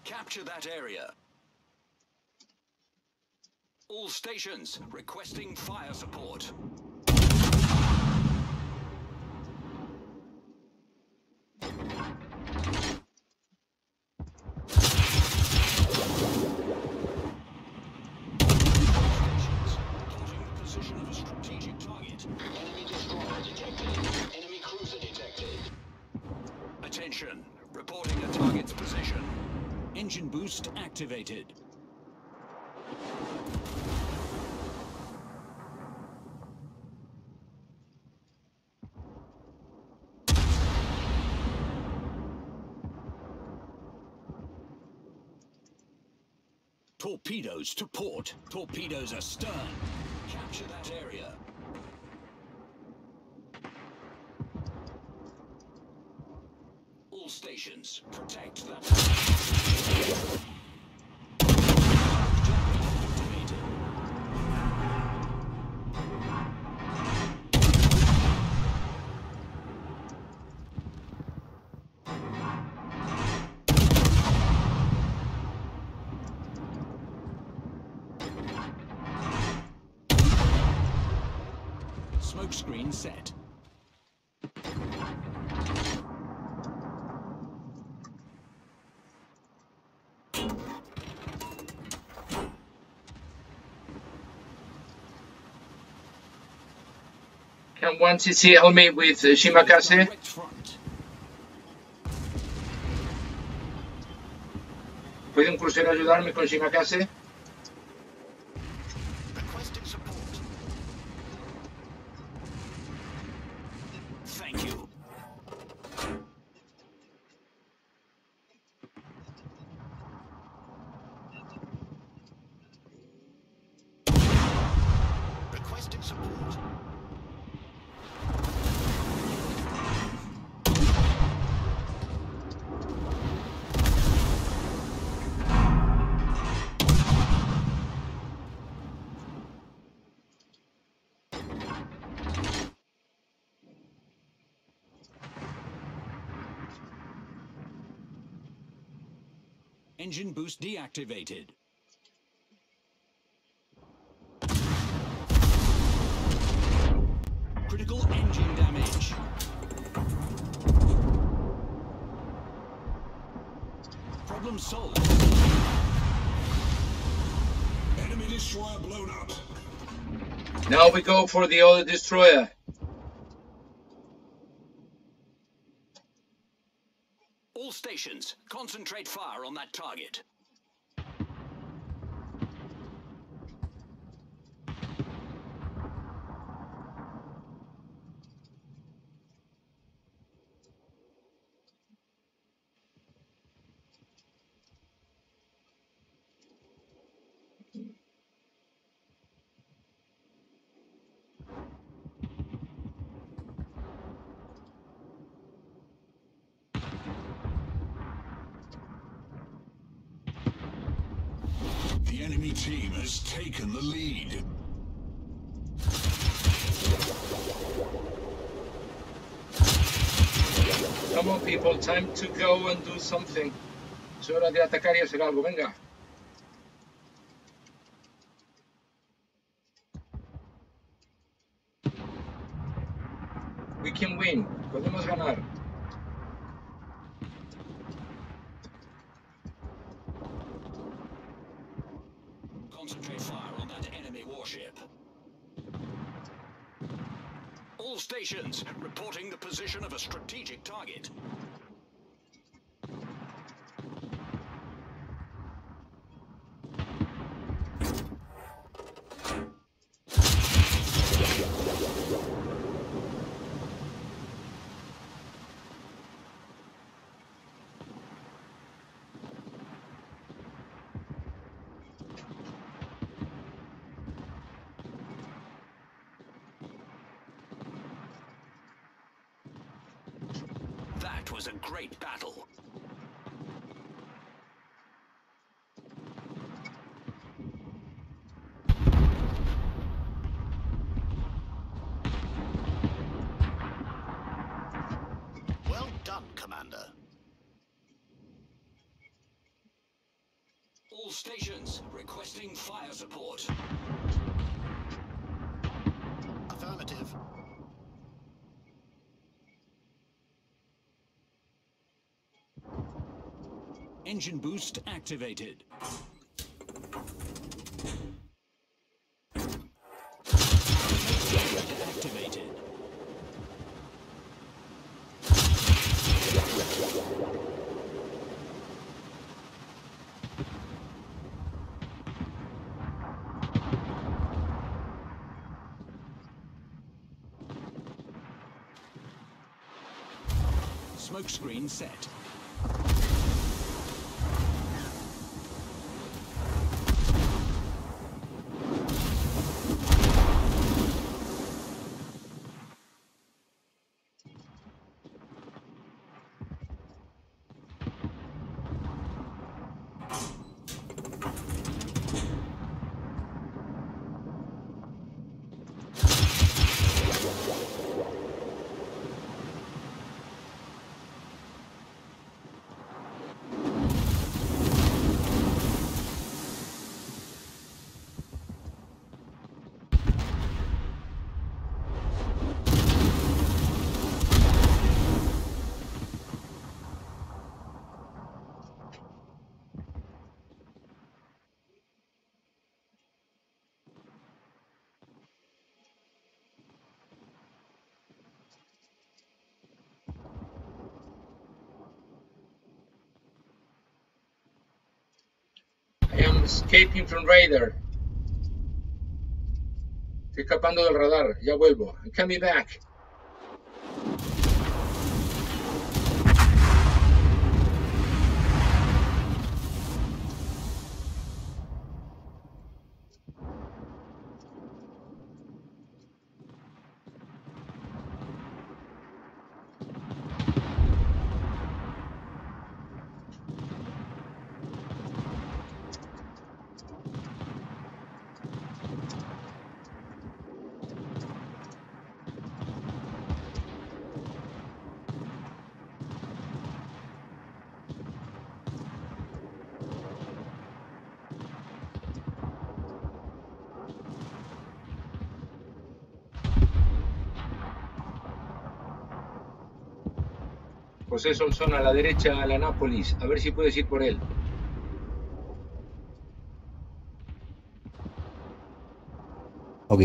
Capture that area. All stations requesting fire support. Attention, reporting a target's position. Engine boost activated. Torpedoes to port. Torpedoes astern. Capture that area. All stations, protect that. Smoke screen set. Can one CC help me with Shimakase? ¿Puede un crucero ayudarme con Shimakase? Thank you. Requesting support. Engine boost deactivated. Critical engine damage. Problem solved. Enemy destroyer blown up. Now we go for the other destroyer. All stations, concentrate fire on that target. The enemy team has taken the lead. Come on, people, time to go and do something. Es hora de atacar y hacer algo, venga. We can win. Podemos ganar. Concentrate fire on that enemy warship. All stations, reporting the position of a strategic target. That was a great battle. Well done, Commander. stations requesting fire support. Affirmative. Engine boost activated. Activated. Smokescreen set. I am escaping from radar. Estoy escapando del radar. Ya vuelvo. I'm coming back. José Solsón a la derecha, a la Nápoles. A ver si puedes ir por él. Ok.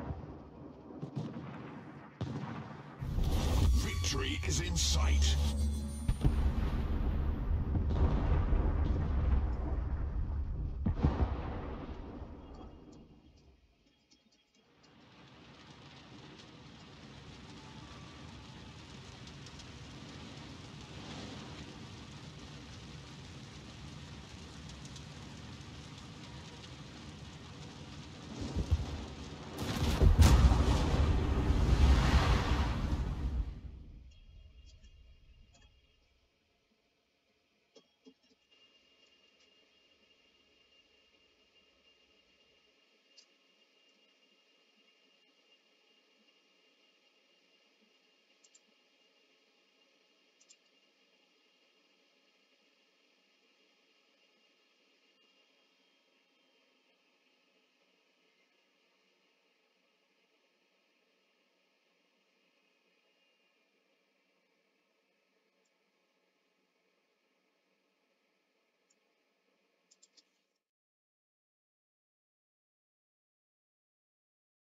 Victory is in sight.